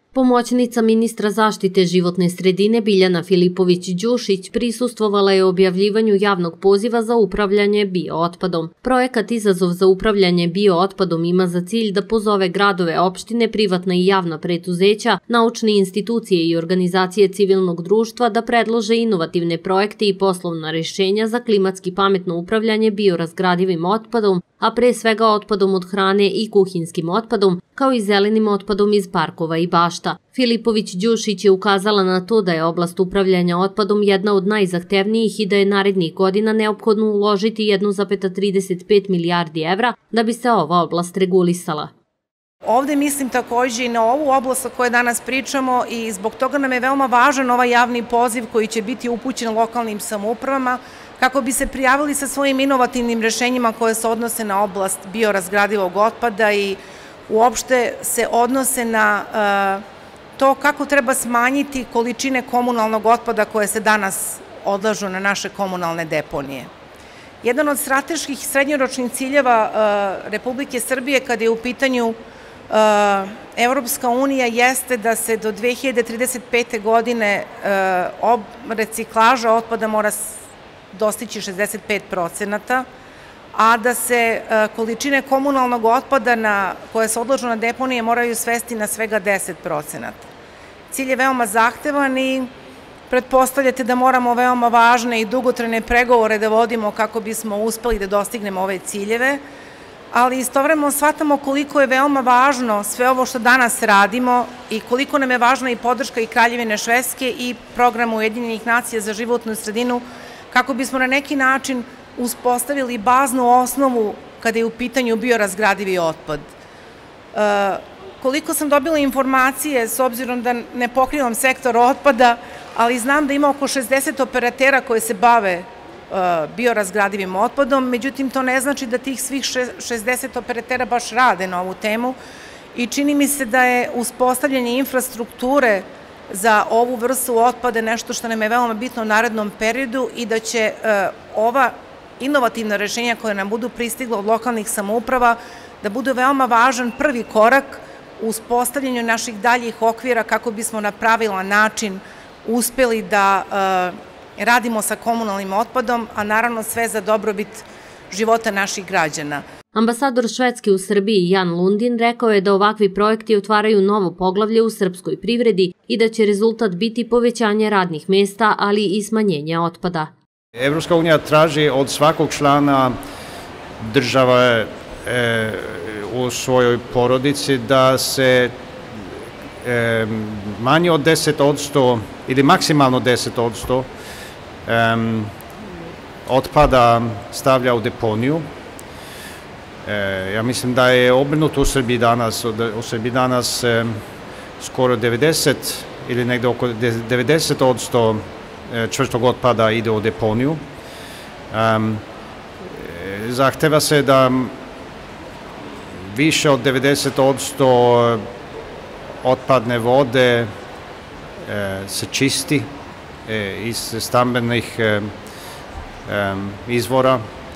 Pomoćnica ministra zaštite životne sredine Biljana Filipović-Đušić prisustvovala je objavljivanju javnog poziva za upravljanje biootpadom. Projekat Izazov za upravljanje biootpadom ima za cilj da pozove gradove, opštine, privatna i javna preduzeća, naučne institucije i organizacije civilnog društva da predlože inovativne projekte i poslovna rešenja za klimatski pametno upravljanje biorazgradivim otpadom, a pre svega otpadom od hrane i kuhinskim otpadom, kao i zelenim otpadom iz parkova i bašta. Filipović-Đušić je ukazala na to da je oblast upravljanja otpadom jedna od najzahtevnijih i da je narednih godina neophodno uložiti 1,35 milijardi evra da bi se ova oblast regulisala. Ovde mislim takođe i na ovu oblast o kojoj danas pričamo i zbog toga nam je veoma važan ovaj javni poziv koji će biti upućen lokalnim samoupravama kako bi se prijavili sa svojim inovativnim rešenjima koje se odnose na oblast biorazgradivog otpada i uopšte se odnose na to kako treba smanjiti količine komunalnog otpada koje se danas odlažu na naše komunalne deponije. Jedan od strateških srednjoročnih ciljeva Republike Srbije kada je u pitanju Evropska unija jeste da se do 2035. godine reciklaža otpada mora dostići 65%, a da se količine komunalnog otpada koje se odlažu na deponije moraju svesti na svega 10%. Cilj je veoma zahtevan i pretpostavljate da moramo veoma važne i dugotrajne pregovore da vodimo kako bismo uspeli da dostignemo ove ciljeve, ali istovremeno shvatamo koliko je veoma važno sve ovo što danas radimo i koliko nam je važna i podrška i Kraljevine Švedske i programa Ujedinjenih nacija za životnu sredinu kako bismo na neki način uspostavili baznu osnovu kada je u pitanju biorazgradivi otpad. Koliko sam dobila informacije, s obzirom da ne pokrivam sektor otpada, ali znam da ima oko 60 operatera koji se bave biorazgradivim otpadom, međutim to ne znači da tih svih 60 operatera baš rade na ovu temu i čini mi se da je uspostavljanje infrastrukture za ovu vrstu otpada nešto što nam je veoma bitno u narednom periodu i da će ova inovativna rešenja koja nam budu pristigla od lokalnih samouprava da budu veoma važan prvi korak u uspostavljanju naših daljih okvira kako bismo na pravilan način uspeli da radimo sa komunalnim otpadom, a naravno sve za dobrobit života naših građana. Ambasador Švedske u Srbiji Jan Lundin rekao je da ovakvi projekti otvaraju novo poglavlje u srpskoj privredi i da će rezultat biti povećanje radnih mesta, ali i smanjenje otpada. Evropska unija traži od svakog člana države u svojoj porodici da se manje od 10% ili maksimalno 10% otpada stavlja u deponiju. Ja mislim da je obrnuto u Srbiji danas. U Srbiji danas skoro 90 ili negde oko 90% čvrstog otpada ide u deponiju. Zahteva se da više od 90% otpadne vode se čisti iz stambenih izvora.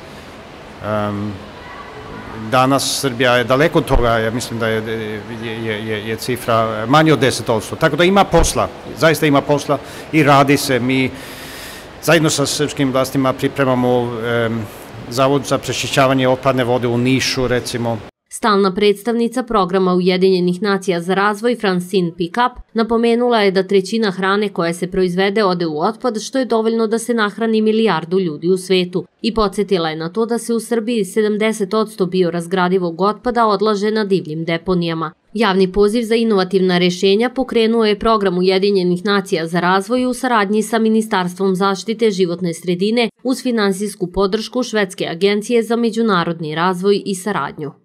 Danas Srbija je daleko od toga, ja mislim da je cifra manje od 10%. Tako da ima posla, zaista ima posla i radi se. Mi zajedno sa srpskim vlastima pripremamo Zavod za prečišćavanje otpadne vode u Nišu, recimo. Stalna predstavnica programa Ujedinjenih nacija za razvoj Francine Pickup napomenula je da 1/3 hrane koja se proizvede ode u otpad, što je dovoljno da se nahrani 1 milijardu ljudi u svetu, i podsjetila je na to da se u Srbiji 70% biorazgradivog otpada odlaže na divljim deponijama. Javni poziv za inovativna rešenja pokrenuo je program Ujedinjenih nacija za razvoj u saradnji sa Ministarstvom zaštite životne sredine uz finansijsku podršku Švedske agencije za međunarodni razvoj i saradnju.